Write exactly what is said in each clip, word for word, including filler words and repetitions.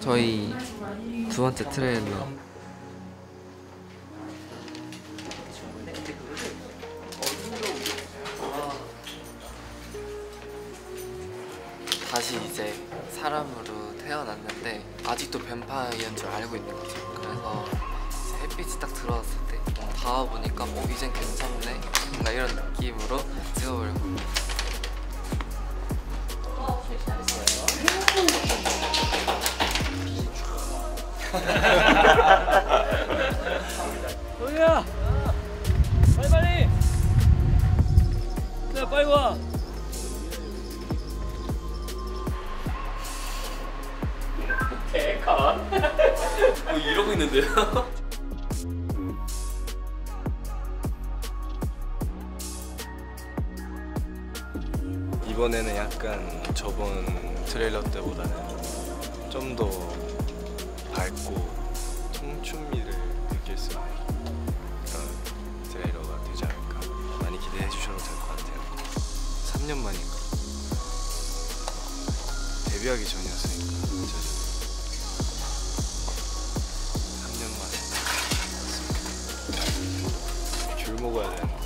저희 두 번째 트레일러 다시 이제 사람으로 태어났는데 아직도 뱀파이어인 줄 알고 있는 거죠. 그래서 이제 햇빛이 딱 들어왔을 때 닿아보니까 뭐 이젠 괜찮네 뭔가 이런 느낌으로 찍어보려고. 동이야! 빨리 빨리! 자 빨리 와! 개카 뭐 이러고 있는데요? 이번에는 약간 저번 트레일러 때보다는 좀 더 밝고 청춘미를 느낄 수 있는 그런 트레일러가 되지 않을까. 많이 기대해 주셔도 될 것 같아요. 삼 년 만인가? 데뷔하기 전이었으니까 저도 삼 년 만에 귤 먹어야 되는데.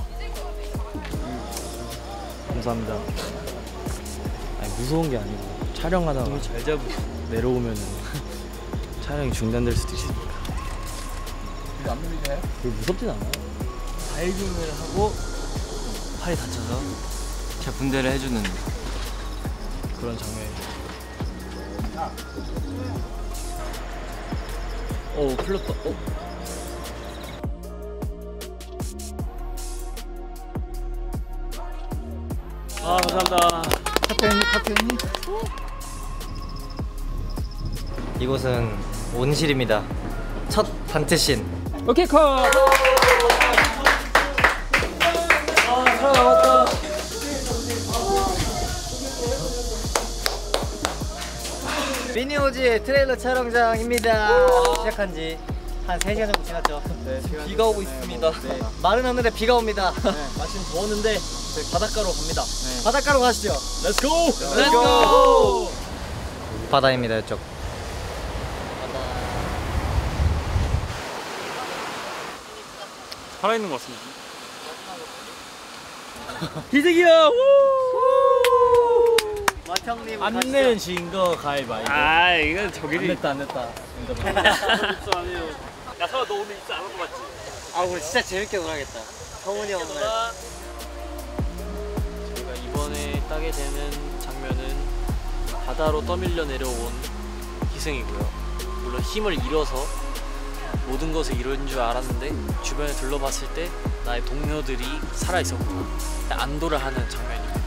감사합니다. 아니 무서운 게 아니고 촬영하다가 너무 잘 잡으시고 내려오면은 촬영이 중단될 수도 있으니까. 이거 안 물리나요? 그게 무섭진 않아요. 다이빙을 하고 팔이 다쳐서 제 분대를 해주는 그런 장면이죠. 오 풀렸다. 어? 아 감사합니다. 카페니 카페니. 이곳은 온실입니다. 첫 단체씬. 오케이 컷. 아 살아남았다. 미니오지의 트레일러 촬영장입니다. 시작한 지 한 세 시간 정도 지났죠. 네, 비가 오고 있습니다. 네. 마른 하늘에 비가 옵니다. 네, 마침 더웠는데 바닷가로 갑니다. 네. 바닷가로 가시죠. 렛츠고! 렛츠고! 바다입니다, 이쪽. 살아있는 것 같습니다. 희득이야! 마청님 안 내면 진거 가위바위보. 아 이건 저기 안 냈다 안 냈다. 야 서아 너 오늘 입사 안 한 거 맞지? 아 우리 진짜 재밌게 놀아야겠다. 성훈이 형 오늘. 저희가 이번에 따게 되는 장면은 바다로 떠밀려 내려온 희승이고요. 물론 힘을 잃어서 모든 것을 이룬 줄 알았는데 주변에 둘러봤을 때 나의 동료들이 살아있었구나 안도를 하는 장면입니다.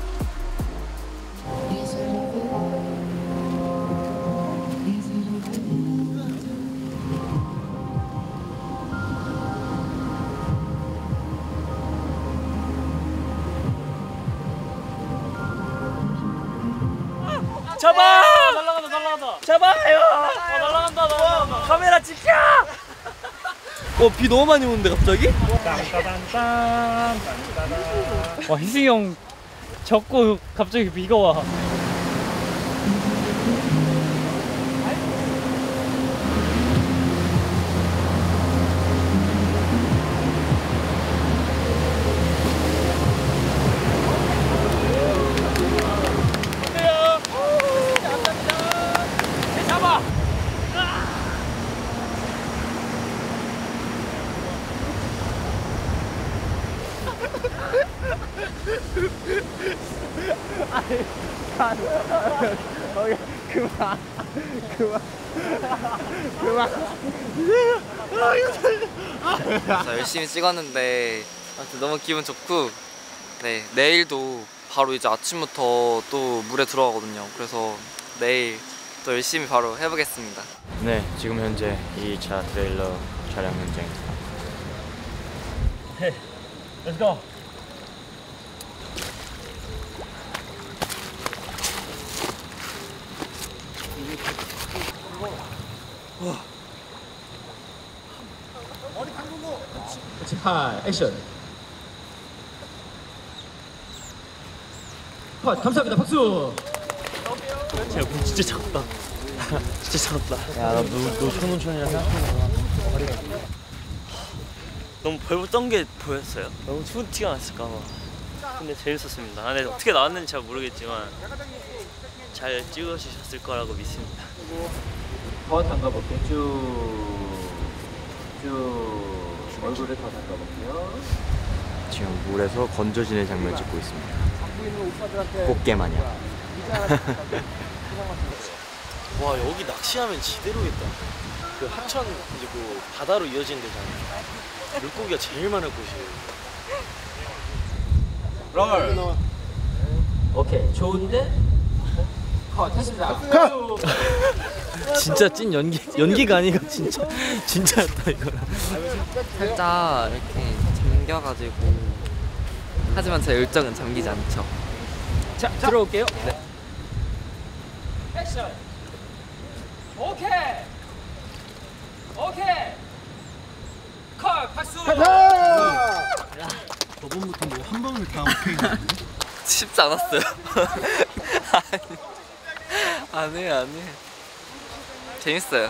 잡아! 날라간다 날라간다 잡아요! 어, 날라간다 날라간다 카메라 지켜! 어, 비 너무 많이 오는데 갑자기? 와 희승이 형 젖고 갑자기 비가 와. 그만 그만 그만. 자, 열심히 찍었는데 아무튼 너무 기분 좋고 네 내일도 바로 이제 아침부터 또 물에 들어가거든요. 그래서 내일 또 열심히 바로 해보겠습니다. 네, 지금 현재 이 차 트레일러 촬영 현장입니다. 오케이, 렛츠 고! 자, 액션. 컷, 감사합니다. 박수. 제가 문 진짜 작다. 진짜 작았다. 야, 너, 너 손흥촌이라 생각해봐. 너무 벌벌 떤 게 보였어요. 너무 추운 티가 났을까봐. 근데 재밌었습니다. 아, 네, 어떻게 나왔는지 잘 모르겠지만 잘 찍어주셨을 거라고 믿습니다. 더 담가볼게요. 쭉. 쭉. 얼굴을 더 담가볼게요. 지금 물에서 건져지는 장면 찍고 있습니다. 꽃게 마냥. 와, 여기 낚시하면 지대로겠다. 그 하천 이제 그 바다로 이어진 데잖아. 물고기가 제일 많을 곳이에요. 롤. 오케이. 좋은데? 컷. 했습니다. 진짜 찐 연기 연기가 아니고 진짜 진짜였다 이거는. 살짝 이렇게 잠겨가지고 하지만 제 열정은 잠기지 않죠. 자, 들어올게요. 네. 액션. 오케이. 오케이. 컬 박수. 저번부터 뭐 한 방울 다 오케이. 쉽지 않았어요. 안 해, 안 해. 재밌어요.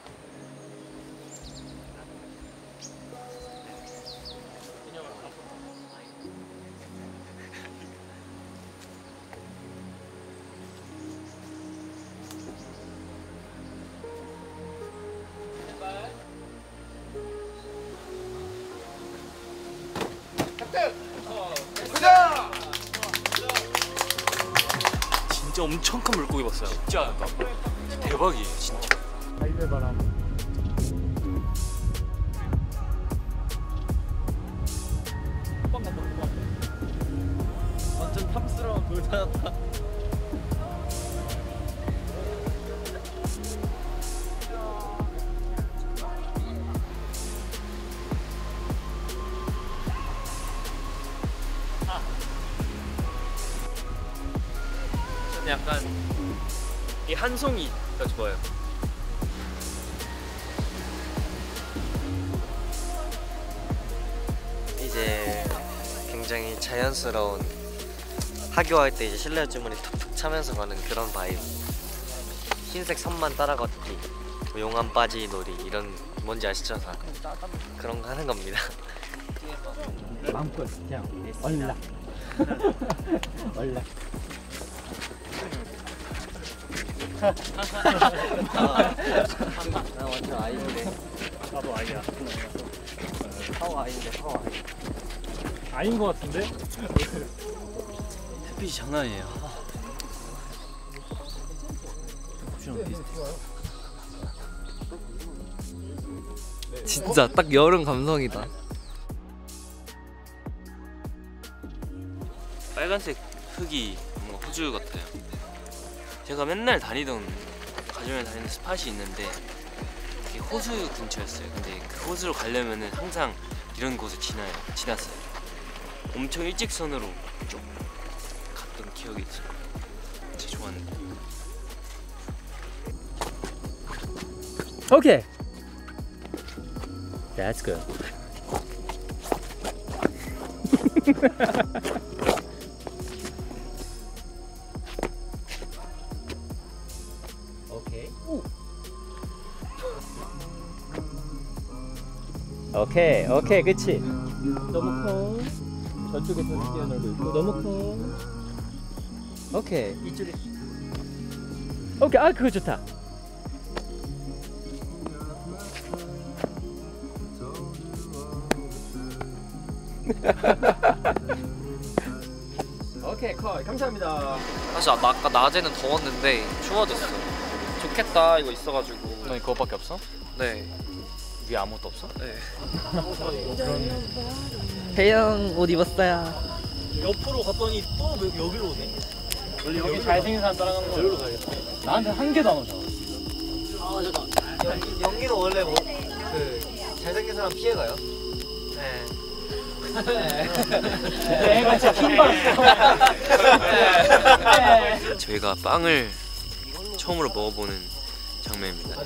진짜 엄청 큰 물고기 봤어요. 진짜 대박이에요, 진짜. 갈매바람. 완전 탐스러운 돌 찾았다. 저는 약간 이 한 송이가 좋아요. 이제 굉장히 자연스러운 하교할 때 이제 실내 주머니 툭툭 차면서 가는 그런 바이브. 흰색 선만 따라 걷기, 뭐 용암 빠지 놀이 이런 뭔지 아시죠? 다 그런 거 하는 겁니다. 마음껏 그냥 얼라. 얼라. 나 완전 아이인데. 나도 아이야. 파워 아이인데 파워 아이. 아인 것 같은데? 햇빛이 장난 아니에요. 진짜 딱 여름 감성이다. 빨간색 흙이 뭔가 호주 같아요. 제가 맨날 다니던 가족이랑 다니는 스팟이 있는데 그게 호수 근처였어요. 근데 그 호수로 가려면은 항상 이런 곳을 지나요. 지났어요. 엄청 일직선으로 쭉 갔던 기억이 있어요. 진짜 좋았는데. 오케이. That's good. 오케이. 오케이, 오케이, 그치? 너무 커. 저쪽에서 뛰어놀고 있고, 너무 커. 오케이. 이쪽에. 오케이, 아, 그거 좋다. 오케이 컬 감사합니다. 사실 나 아까 낮에는 더웠는데 추워졌어. 좋겠다 이거 있어가지고. 너 그거밖에 없어? 네. 위에 아무것도 없어? 네. 태양 옷 입었어요. 옆으로 갔더니 또 여기로 오네. 원래 여기 잘생긴 사람 따라가는 거 여기로 가야겠다. 나한테 한 개도 안 오잖아. 아 잠깐. 연기는 원래 뭐 그 잘생긴 사람 피해가요? 네. 내가 진짜 킹받았어. 저희가 빵을 처음으로 먹어보는 장면입니다.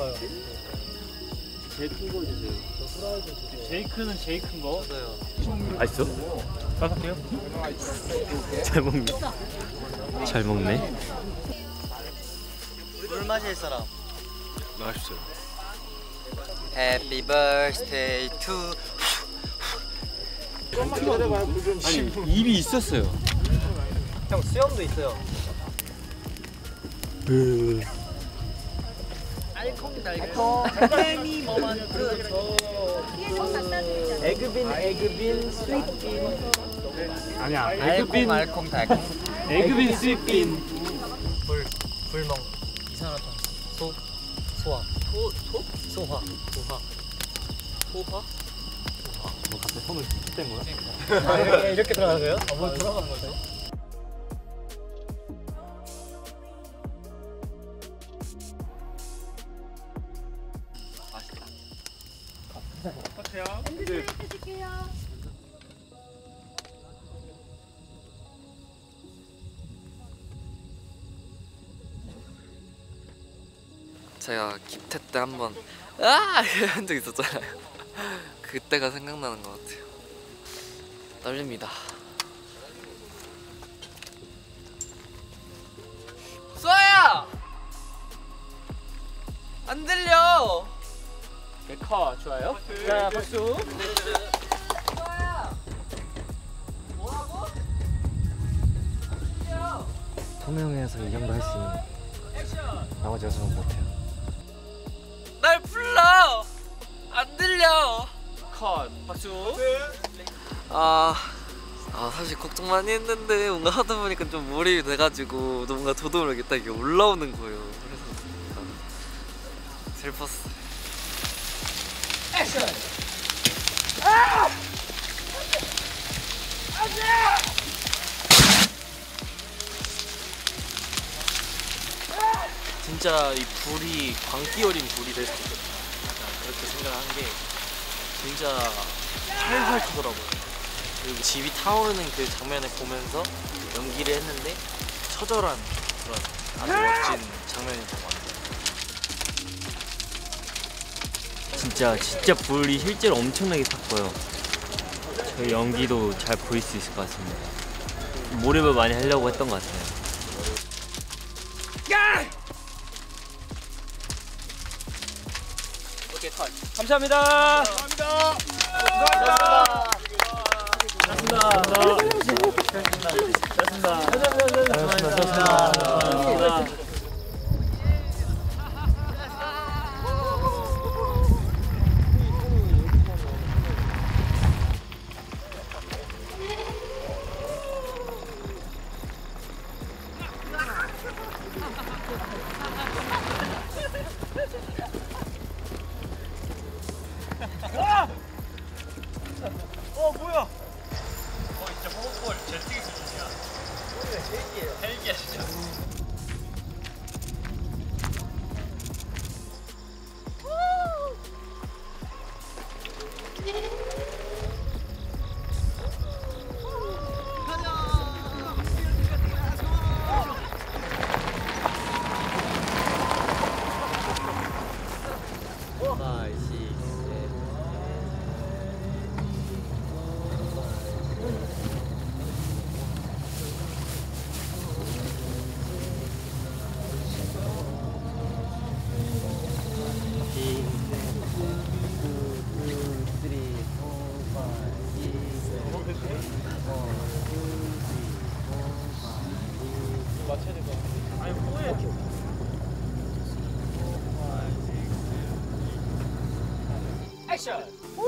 제일 큰 거 주세요. 제일 큰은 제일 큰 거. 맛있어? 바삭해요? 잘 먹네. 잘 먹네. 마실 사람. 나가십시오. Happy birthday to. 아니 입이 있었어요. 형 수염도 있어요. 알콩 달콩 달팽이 머만큼 에그빈 에그빈 스윗빈 아니야. 알콩 알콩 달콩 에그빈 스윗빈. 불 불멍 이산화탄소 소 소화 소 소? 소화 소화 소화 뭐 갑자기 손을 뗀 거야? 아, 이렇게 이렇게 들어가세요? 아, 뭐 들어가는 거죠? 제가 기태 때 한번 아! 한 적 있었잖아요. 그때가 생각나는 것 같아요. 떨립니다. 수아야! 안 들려! 컷 좋아요. 자 박수. 통영에서 이 정도 할 수 있는 나머지 여섯은 못해요. 날 불러! 안 들려! 컷 박수. 아, 아 사실 걱정 많이 했는데 뭔가 하다 보니까 좀 몰입이 돼가지고 뭔가 저도 모르게 딱 이게 올라오는 거예요. 그래서 진짜 슬펐어요. 액션! 진짜 이 불이 광기 어린 불이 될 수 있겠다. 그렇게 생각을 한 게 진짜 활활 터더라고요. 그리고 집이 타오르는 그 장면을 보면서 연기를 했는데 처절한 그런 아주 멋진 장면이었던 것 같아요. 진짜 진짜 불이 실제로 엄청나게 탔고요. 저희 연기도 잘 보일 수 있을 것 같습니다. 몰입을 많이 하려고 했던 것 같아요. 오케이 컷. 감사합니다. 감사합니다. 액션!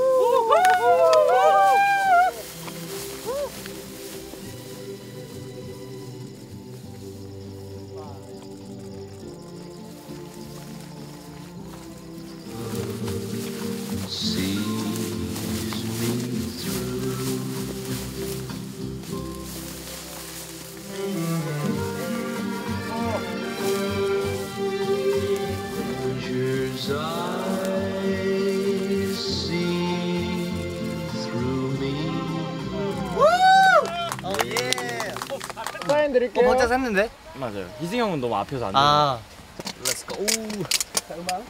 사인 드릴게요. 어, 혼자서 했는데? 맞아요. 희승 형은 너무 앞에서 안 아. Let's go. 자, 음악.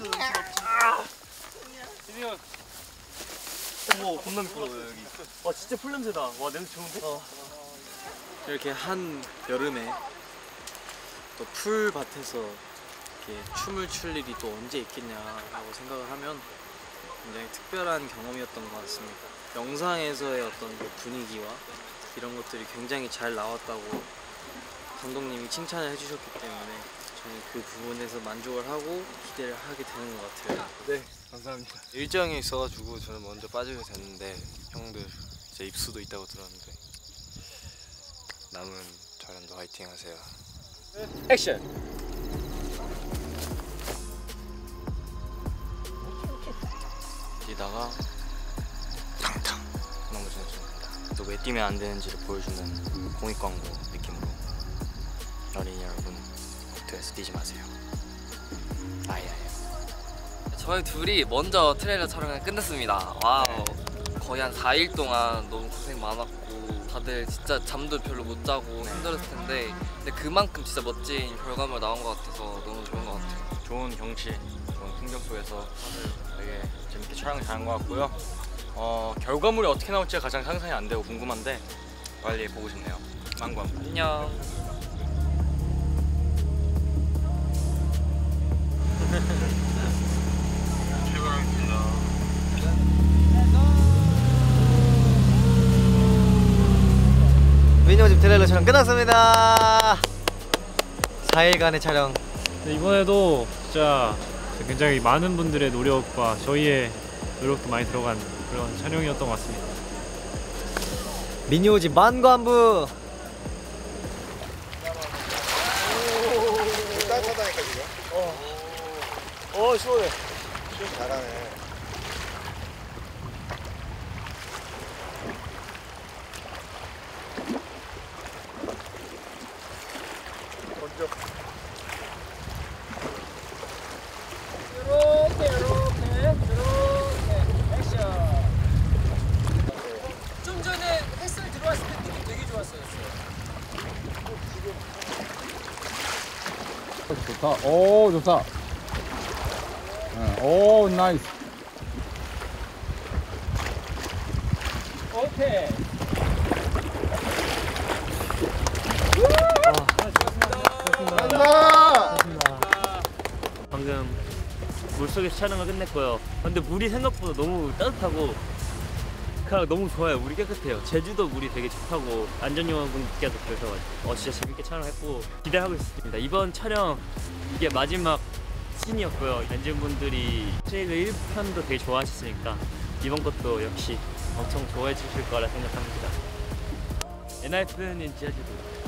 어머 겁나 미끄러워요 여기. 와 진짜 풀 냄새다. 와 냄새 좋은데? 어. 이렇게 한 여름에 또 풀밭에서 이렇게 춤을 출 일이 또 언제 있겠냐라고 생각을 하면 굉장히 특별한 경험이었던 것 같습니다. 영상에서의 어떤 그 분위기와 이런 것들이 굉장히 잘 나왔다고 감독님이 칭찬을 해주셨기 때문에 저는 그 부분에서 만족을 하고 기대를 하게 되는 것 같아요. 네, 감사합니다. 일정이 있어가지고 저는 먼저 빠지게 됐는데 형들 이제 입수도 있다고 들었는데 남은 촬영도 화이팅 하세요. 액션. 뛰다가 탕탕 넘어지는 순간 또 왜 뛰면 안 되는지를 보여주는 공익 광고 느낌으로 어린이 여러분 국토에서 뛰지 마세요. 아야야. 저희 둘이 먼저 트레일러 촬영을 끝냈습니다. 와우. 거의 한 사 일 동안 너무 고생 많았고 다들 진짜 잠도 별로 못 자고 힘들었을 텐데 근데 그만큼 진짜 멋진 결과물 나온 것 같아서 너무 좋은 것 같아요. 좋은 경치, 좋은 풍경 속에서 다들 되게 재밌게 촬영 잘한 것 같고요. 어, 결과물이 어떻게 나올지가 가장 상상이 안 되고 궁금한데 빨리 보고 싶네요. 망광. 안녕. 미니오집 트레일러 촬영 끝났습니다. 사 일간의 촬영. 네, 이번에도 진짜 굉장히 많은 분들의 노력과 저희의 노력도 많이 들어간 그런 촬영이었던 것 같습니다. 미니오집 만관부. 따뜻하다니까 지금. 어, 어 시원해. 좀 잘하네. 먼저. 이렇게 이렇게 이렇게 액션. 좀 전에 햇살 들어왔을 때 느낌 되게 좋았어요. 좋다. 오 좋다. 오 나이스. 오케이. 방금 물속에서 촬영을 끝냈고요. 근데 물이 생각보다 너무 따뜻하고 그냥 너무 좋아요. 물이 깨끗해요. 제주도 물이 되게 좋다고 안전요원분께서 그래서 어, 진짜 재밌게 촬영했고 기대하고 있습니다. 이번 촬영 이게 마지막 씬이었고요. 엔진분들이 트레일러 일 편도 되게 좋아하셨으니까 이번 것도 역시 엄청 좋아해 주실 거라 생각합니다. 엔하이픈인 제주도